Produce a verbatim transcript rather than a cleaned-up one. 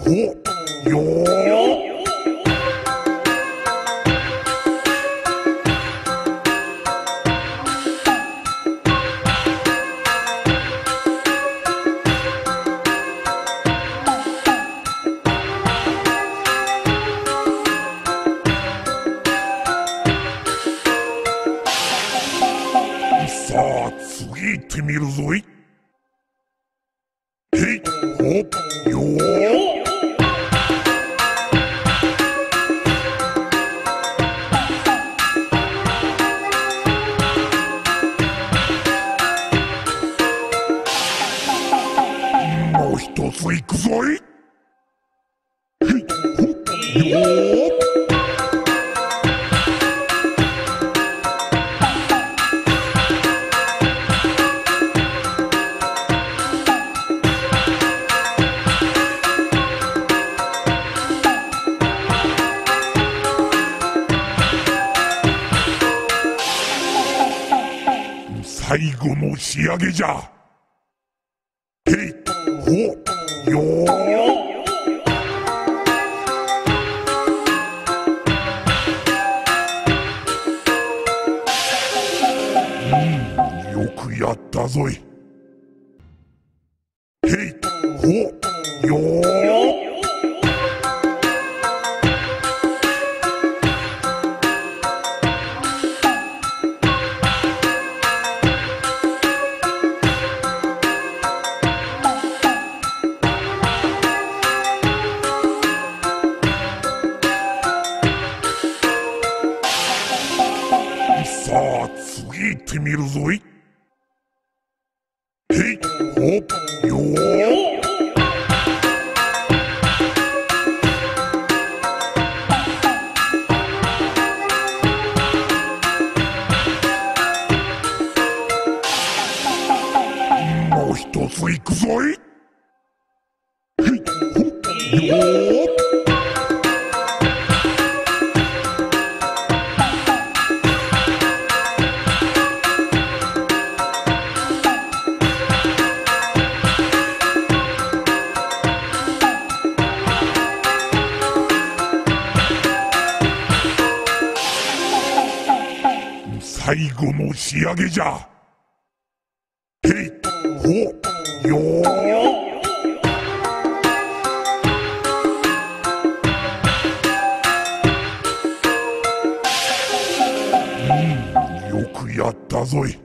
ほよー。さあ次行ってみるぞい。へいほよー。もう一つ行くぞい。へいほよー。最後の仕上げじゃ。へいほよー。うん、よくやったぞい。へいほよー。さあ次行ってみるぞい。へいほよー。もう一つ行くぞい。へいほよー。最後の仕上げじゃ。へいほよー。うん、よくやったぞい。